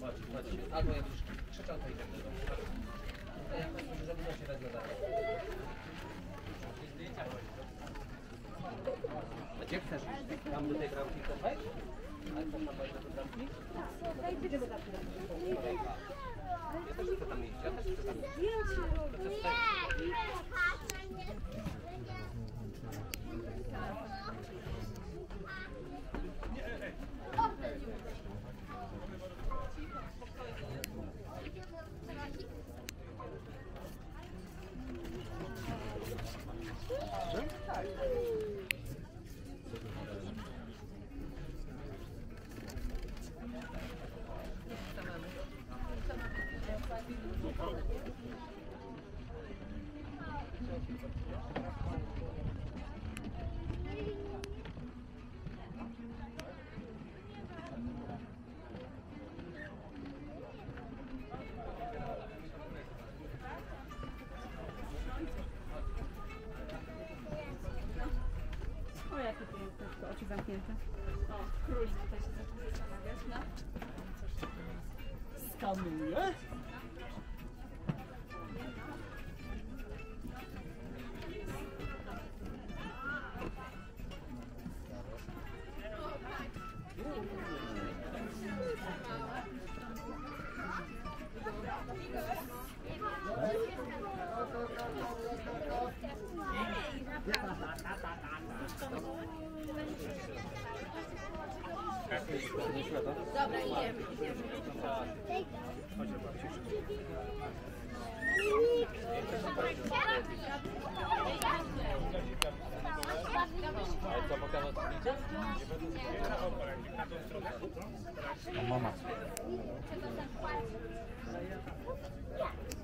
Patrzcie. Albo jak już krzyczał, to i tak będą. To jak ktoś żeby się wezmę dalej. A gdzie chcesz? Tam do tej bramki chcesz wejść? Ale chcesz tam wejść do tej bramki? Tak, idziemy tam. Ja też chcę tam iść, ja też chcę tam iść. O, jakie piękne, tylko oczy zamknięte. O, król tutaj się zaczął zastanawiać, no. Skanuje. Dobra, idziemy. Ale co, pokazać zdjęcie? A mama.